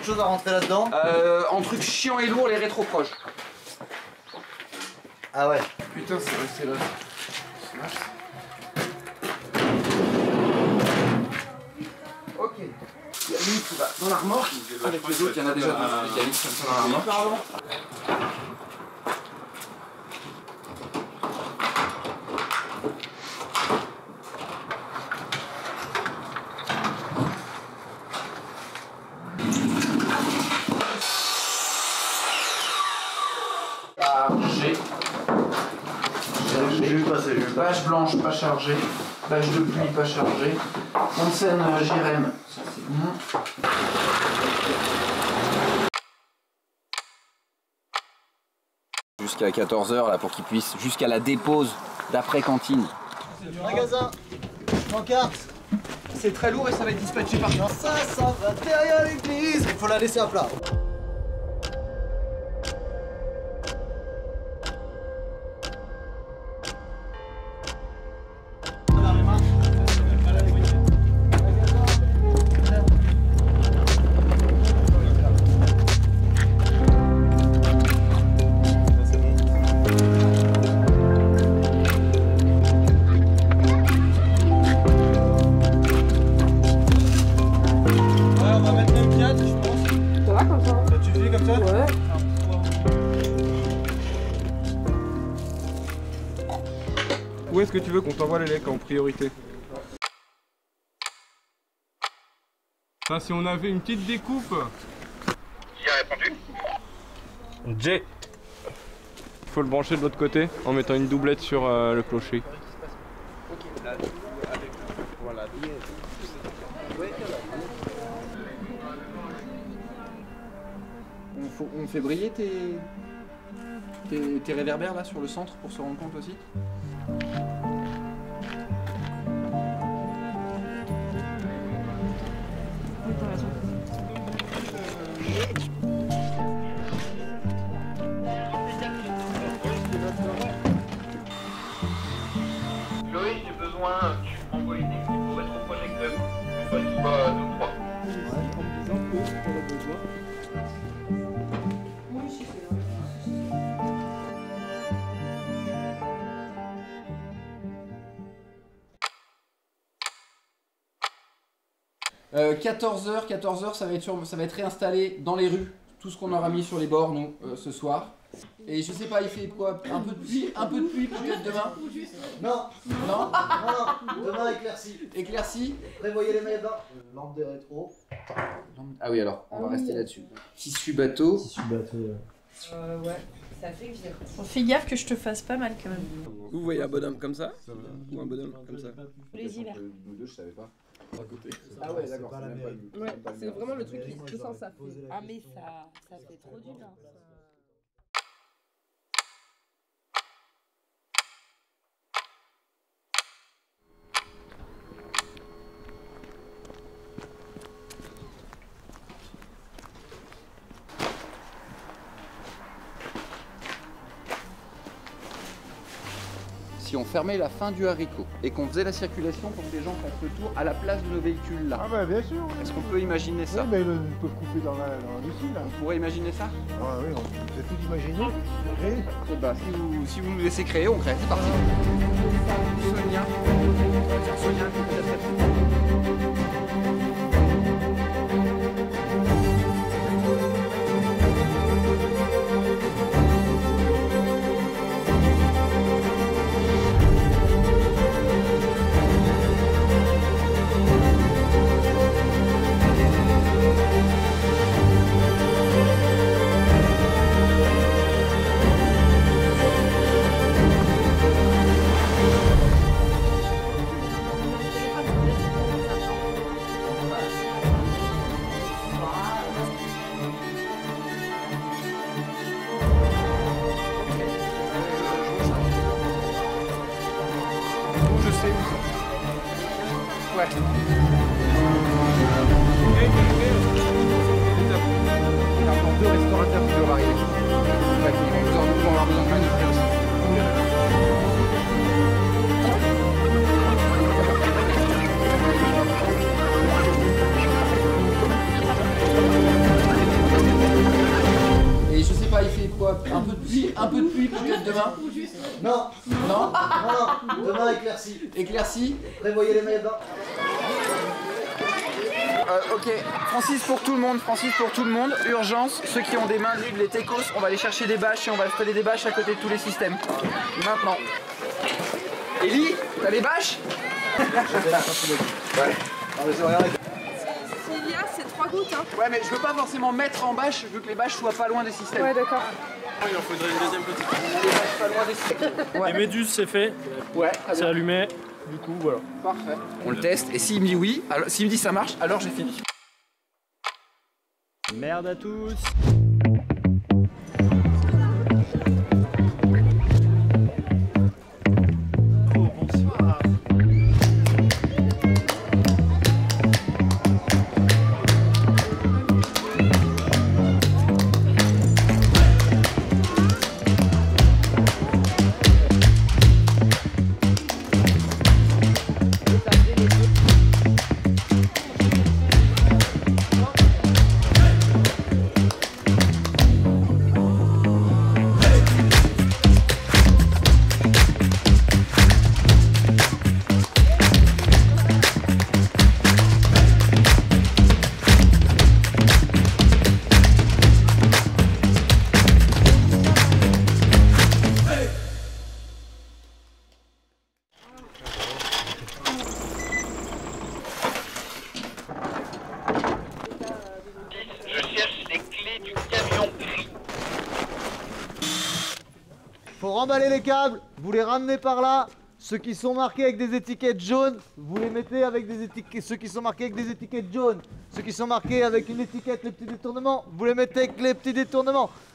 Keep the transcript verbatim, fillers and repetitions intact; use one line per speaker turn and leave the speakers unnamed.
de choses à rentrer là-dedans.
Euh, en truc chiant et lourd, les rétroproches.
Ah ouais.
Putain, c'est resté là. Ok. Il y a lui qui va dans la remorque. Avec les autres, il y en a déjà deux spécialistes comme ça dans la remorque. Pardon. Chargé.
J'ai vu passer, j'ai vu passer.
Bâche blanche pas chargée. Bâche de pluie pas chargée. Onsen euh, Jérém. Ça c'est bon. Jusqu'à quatorze heures là pour qu'ils puissent, jusqu'à la dépose d'après cantine.
Magasin, pancarte.
C'est très lourd et ça va être dispatché par
Non, ça, ça va derrière l'église. Il faut la laisser à plat.
Où est-ce que tu veux qu'on t'envoie les lecs en priorité? Ça, si on avait une petite découpe.
Qui a répondu?
J. Faut le brancher de l'autre côté en mettant une doublette sur euh, le clocher.
On, faut, on fait briller tes, tes, tes réverbères là sur le centre pour se rendre compte aussi.
Oui, t'as raison.
Chloé, j'ai besoin, tu m'envoies une équipe pour être au projecteur. Une fois qu'il soit nous trois.
Euh, quatorze heures, quatorze heures, ça va être sur, ça va être réinstallé dans les rues, tout ce qu'on aura mis sur les bords nous euh, ce soir. Et je sais pas, il fait quoi? Un peu de pluie, un peu de pluie peut-être demain?
Non,
Non?
non, demain éclairci.
Éclairci?
Prévoyez les mailles dedans. Lampe de rétro.
Ah oui alors, on va rester là-dessus. Tissu bateau.
Tissu bateau.
Euh, ouais, ça fait que j'ai.
Bon, fais gaffe que je te fasse pas mal quand même.
Vous voyez un bonhomme comme ça? Ou un bonhomme comme ça?
Les hivers.
Nous deux, je savais pas. À côté.
Ah ouais, d'accord, c'est même pas
Ouais, c'est vraiment le truc qui tout sens ça fait.
Ah mais ça, ça fait trop du bien.
Si on fermait la fin du haricot et qu'on faisait la circulation pour que les gens fassent le tour à la place de nos véhicules là.
Ah bah bien sûr.
Est-ce qu'on peut imaginer ça?
Oui, mais ils peuvent couper dans la, dans la Lucie, là.
On pourrait imaginer ça?
Ah oui, on peut tout imaginer. Créer.
Eh ben, si, vous, si vous nous laissez créer, on crée. C'est parti. Sonia. Sonia, peut-être. Ouais. Il y a encore deux restaurateurs qui doivent arriver. Ouais, ils vont nous en- nous avoir besoin de planifier aussi. demain?
Non,
Non?
non, non, demain éclairci.
Éclairci?
Prévoyez les maillots de bain.
Euh, ok, Francis pour tout le monde, Francis pour tout le monde, urgence, ceux qui ont des mains libres, les techos, on va aller chercher des bâches et on va installer des bâches à côté de tous les systèmes. Maintenant. Ellie, t'as les bâches?
Ouais. Non mais c'est rien.
S'il y a, c'est trois gouttes, hein.
Ouais mais je veux pas forcément mettre en bâche, je veux que les bâches soient pas loin des systèmes.
Ouais, d'accord.
Il en faudrait une deuxième petite.
Les bâches pas loin des systèmes. Ouais,
Les méduses, c'est fait,
ouais, très
c'est
bien.
allumé. Du coup, voilà.
Parfait. On le teste et s'il me dit oui, alors s'il me dit ça marche, alors j'ai fini.
Merde à tous. Oh, bonsoir.
Je cherche les clés du camion gris.
Faut remballer les câbles, vous les ramenez par là. Ceux qui sont marqués avec des étiquettes jaunes, vous les mettez avec des étiquettes. Ceux qui sont marqués avec des étiquettes jaunes, ceux qui sont marqués avec une étiquette les petits détournements, vous les mettez avec les petits détournements.